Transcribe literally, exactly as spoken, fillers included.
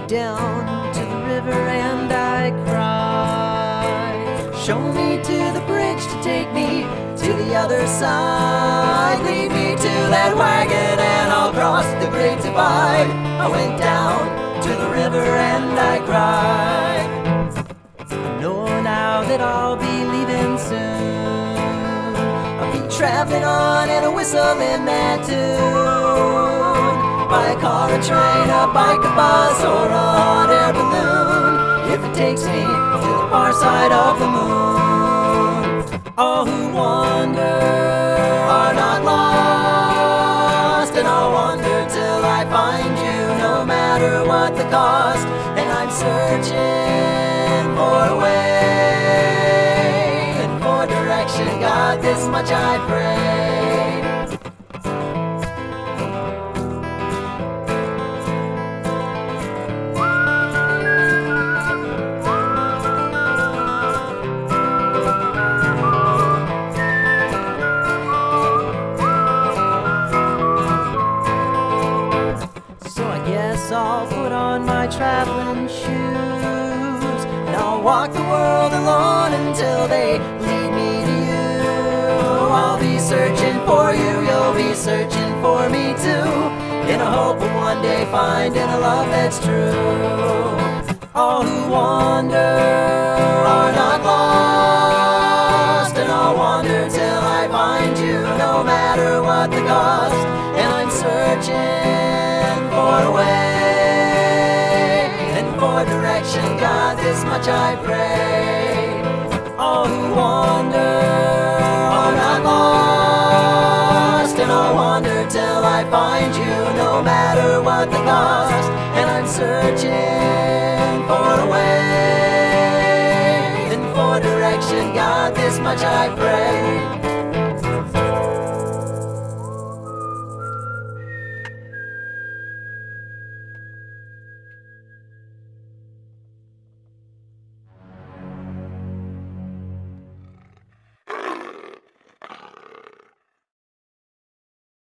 down to the river and I cried. Show me to the bridge to take me to the other side. Lead me to that wagon and I'll cross the great divide. I went down to the river and I cried. I know now that I'll be leaving soon. I'll be traveling on and a whistling that tune. By a car, a train, a bike, a bus, or a hot air balloon, if it takes me to the far side of the moon. All who wander are not lost, and I'll wander till I find you, no matter what the cost. And I'm searching for a way and for direction, God, this much I pray. I'll put on my traveling shoes and I'll walk the world alone until they lead me to you. I'll be searching for you, you'll be searching for me too, in a hope of one day finding a love that's true. All who wander are not lost, and I'll wander till I find you, no matter what the cost. And I'm searching for a way and for direction, God, this much I pray. All who wander are not lost, and I'll wander till I find you, no matter what the cost. And I'm searching for a way and for direction, God, this much I pray.